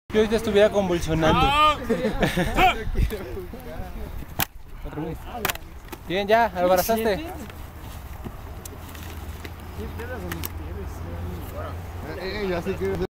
Yo te estuviera convulsionando. Bien, ya, albarazaste. Ya sé que